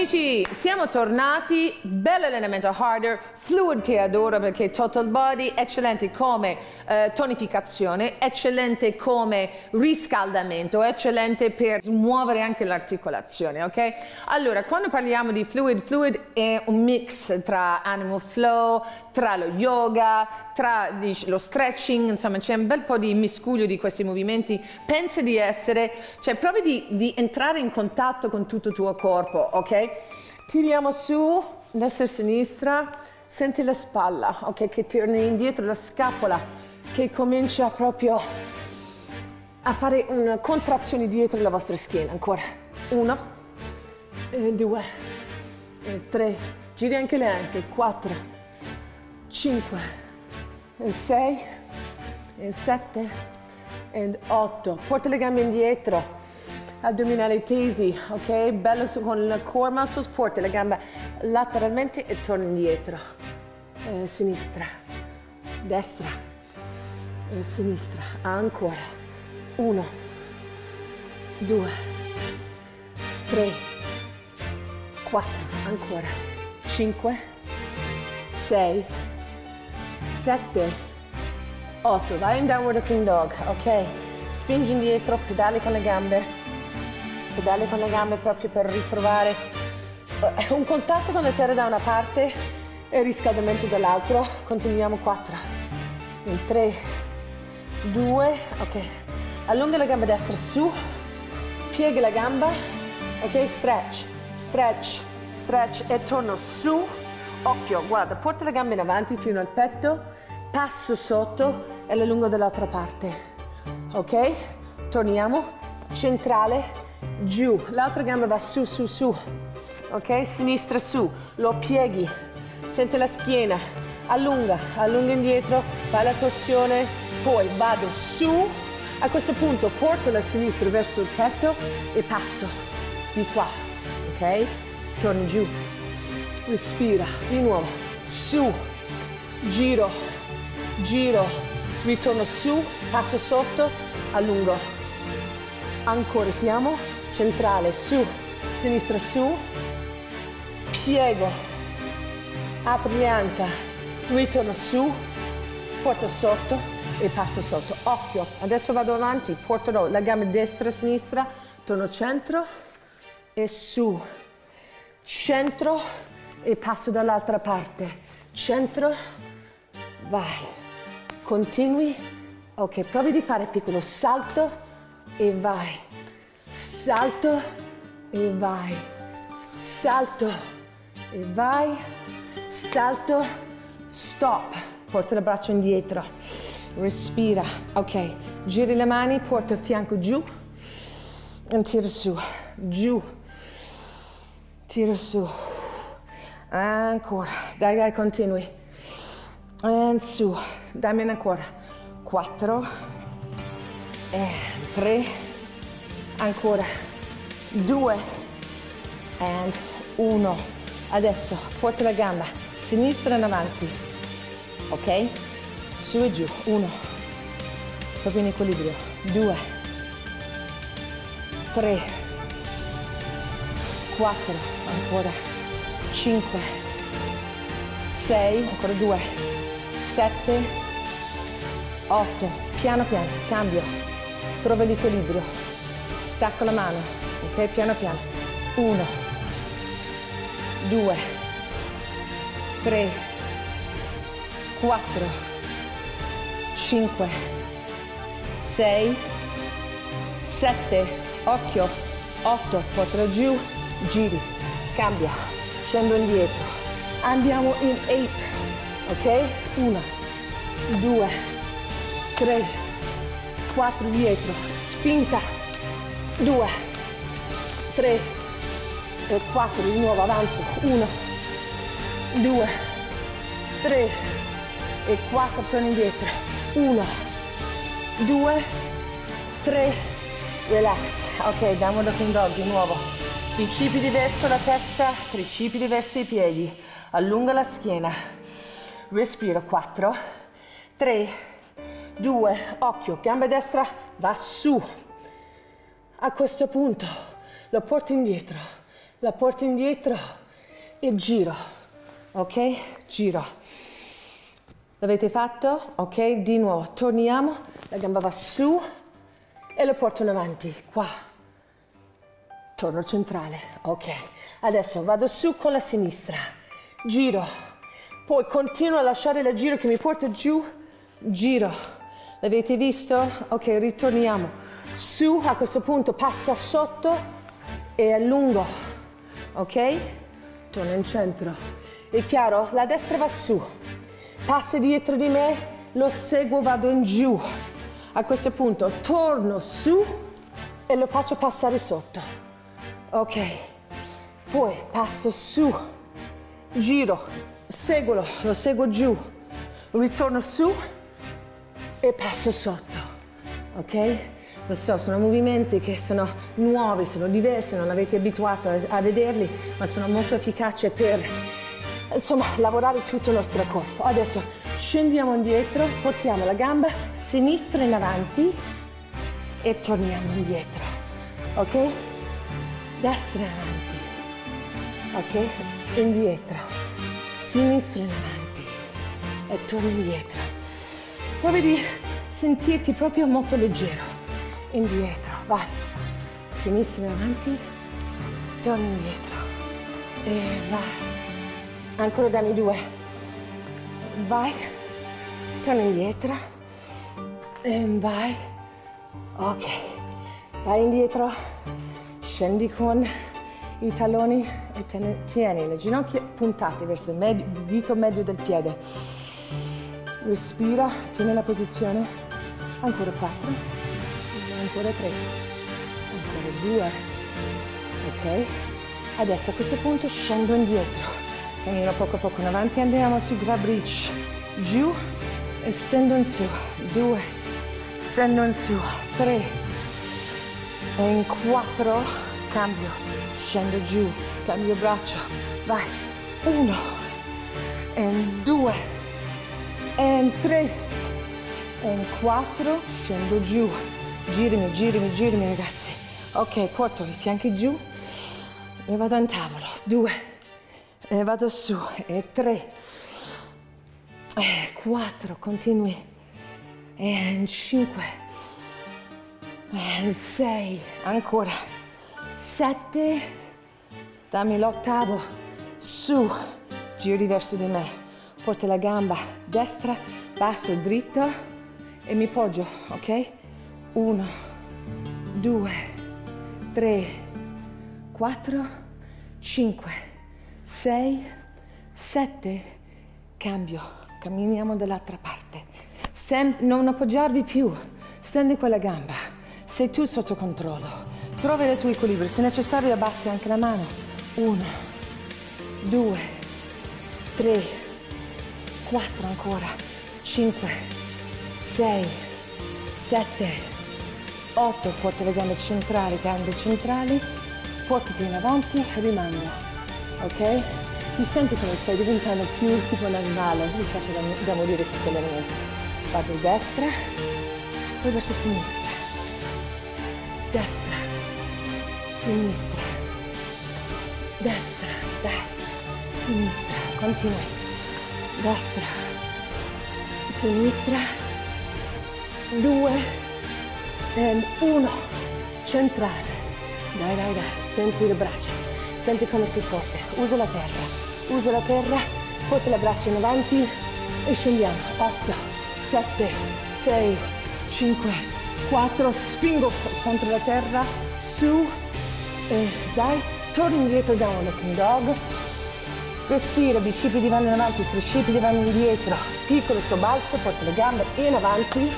amici, siamo tornati, bell'allenamento harder, fluid che adoro perché total body, eccellente come tonificazione, eccellente come riscaldamento, eccellente per smuovere anche l'articolazione, ok? Allora, quando parliamo di fluid è un mix tra animal flow, tra lo yoga, tra lo stretching, insomma c'è un bel po' di miscuglio di questi movimenti. Pensa di essere, cioè provi di entrare in contatto con tutto il tuo corpo, ok? Tiriamo su, destra e sinistra, senti la spalla, ok? Che torni indietro, la scapola che comincia proprio a fare una contrazione dietro la vostra schiena. Ancora, 1, 2, 3, giri anche le anche, 4, 5, 6, 7 e 8. Porta le gambe indietro, addominali tesi, ok? Bello con il core muscles, porta le gambe lateralmente e torna indietro. Sinistra, destra e sinistra. Ancora. 1, 2, 3, 4, ancora. 5, 6, 7, 8. Vai in downward looking dog, ok? Spingi indietro, pedali con le gambe proprio per ritrovare un contatto con la terra da una parte e riscaldamento dall'altro. Continuiamo. 4, 3, 2, ok. Allunga la gamba destra su, piega la gamba, ok? Stretch, stretch, stretch e torno su. Occhio, guarda, porta le gambe in avanti fino al petto, passo sotto e allungo dall'altra parte, ok? Torniamo, centrale, giù, l'altra gamba va su, su, su, ok? Sinistra su, lo pieghi, senti la schiena, allunga, allunga indietro, fai la torsione, poi vado su, a questo punto porto la sinistra verso il petto e passo di qua, ok? Torni giù, respira, di nuovo, su, giro, giro, ritorno su, passo sotto, allungo, ancora siamo, centrale, su, sinistra su, piego, apri le anca, ritorno su, porto sotto e passo sotto. Occhio, adesso vado avanti, porterò la gamba destra e sinistra, torno centro e su, centro e passo dall'altra parte, centro, vai, continui, ok, provi di fare piccolo salto e vai, salto e vai, salto e vai, salto, stop, porta il braccio indietro, respira, ok, giri le mani, porta il fianco giù e tira su, giù, tira su, ancora, dai, dai, continui, e su, dammi ancora, 4, e 3, ancora, 2, e 1, adesso porta la gamba sinistra in avanti, ok? Su e giù, 1, proprio in equilibrio, 2, 3, 4, ancora, 5, 6, ancora 2, 7, 8, piano piano, cambio, trova l'equilibrio, stacco la mano, ok, piano piano, 1, 2, 3, 4, 5, 6, 7, occhio, 8, portalo giù, giri, cambia, scendo indietro, andiamo in 8, ok? 1, 2, 3, 4, dietro, spinta, 2, 3 e 4, di nuovo avanzo, 1, 2, 3 e 4, torno indietro, 1, 2, 3, relax, ok, downward looking dog di nuovo, bicipiti verso la testa, tricipiti verso i piedi, allunga la schiena, respiro, 4, 3, 2, occhio, gamba destra va su, a questo punto lo porto indietro, la porto indietro e giro, ok? Giro. L'avete fatto? Ok, di nuovo, torniamo, la gamba va su e lo porto in avanti, qua. Torno centrale, ok. Adesso vado su con la sinistra, giro, poi continuo a lasciare il giro che mi porta giù, giro. L'avete visto? Ok, ritorniamo. Su, a questo punto passa sotto e allungo, ok? Torno in centro. È chiaro? La destra va su, passa dietro di me, lo seguo, vado in giù. A questo punto torno su e lo faccio passare sotto, ok? Poi passo su, giro, seguolo, lo seguo giù, ritorno su e passo sotto, ok? Lo so, sono movimenti che sono nuovi, sono diversi, non avete abituato a vederli, ma sono molto efficaci per, insomma, lavorare tutto il nostro corpo. Adesso scendiamo indietro, portiamo la gamba sinistra in avanti e torniamo indietro, ok? Destra in avanti, ok? Indietro, sinistra in avanti e torni indietro. Provi di sentirti proprio molto leggero. Indietro, vai, sinistra in avanti, torni indietro e vai, ancora dammi 2, vai, torni indietro e vai, ok, vai indietro, scendi con i talloni e tieni le ginocchia puntate verso il dito medio del piede, respira, tieni la posizione, ancora 4, ancora 3, ancora 2, ok? Adesso a questo punto scendo indietro, cammino poco a poco in avanti, andiamo su grab reach, giù e stendo in su, 2, stendo in su, 3, e in 4, cambio, scendo giù, cambio braccio, vai, 1, e 2, e 3, e 4, scendo giù. Girami, girami, girami ragazzi. Ok, porto i fianchi giù e vado in tavolo. 2, e vado su, e 3, e 4, continui, e 5, e 6, ancora, 7, dammi l'8avo, su, giri verso di me, porto la gamba destra, basso, dritto e mi poggio, ok? 1, 2, 3, 4, 5, 6, 7, cambio, camminiamo dall'altra parte. Non appoggiarvi più, stendi quella gamba, sei tu sotto controllo, trovi il tuo equilibrio, se necessario abbassi anche la mano. 1, 2, 3, 4 ancora, 5, 6, 7, 8, porta le gambe centrali, portati in avanti, rimanda, ok? Ti senti come stai diventando più tipo un animale, mi piace da morire questo allenamento. Vado a destra, poi verso sinistra, destra, sinistra, destra, dai, sinistra, continui, destra, sinistra, 2, e 1, centrale, dai, dai, dai, senti le braccia, senti come si forte, usa la terra, porta le braccia in avanti e scendiamo, 8, 7, 6, 5, 4, spingo contro la terra, su, e dai, torni indietro da un looking dog, respira, bicipiti vanno in avanti, tricipiti vanno indietro, piccolo sobbalzo, porta le gambe in avanti,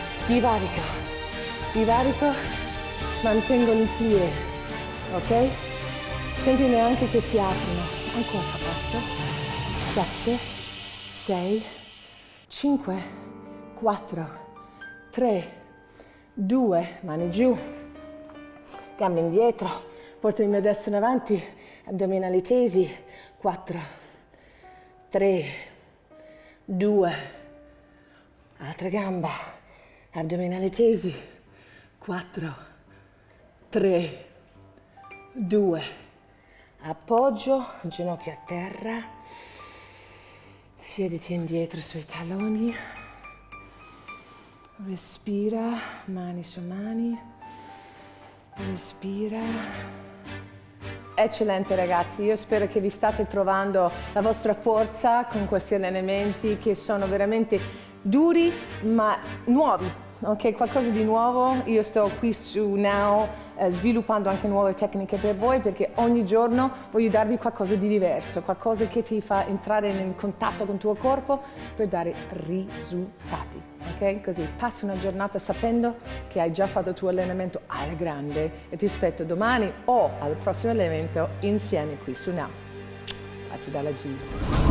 divarico, mantengo il plie, ok? Senti neanche che si aprono, ancora 8, 7, 6, 5, 4, 3, 2, mani giù, gambe indietro, porto il mio destro in avanti, addominali tesi, 4, 3, 2, altra gamba, addominali tesi, 4, 3, 2, appoggio, ginocchia a terra, siediti indietro sui talloni, respira, mani su mani, respira. Eccellente ragazzi, io spero che vi state trovando la vostra forza con questi allenamenti che sono veramente duri ma nuovi, ok? Qualcosa di nuovo. Io sto qui su Now sviluppando anche nuove tecniche per voi perché ogni giorno voglio darvi qualcosa di diverso, qualcosa che ti fa entrare in contatto con il tuo corpo per dare risultati, ok? Così passi una giornata sapendo che hai già fatto il tuo allenamento alla grande e ti aspetto domani o al prossimo allenamento insieme qui su Now. Baci dalla G.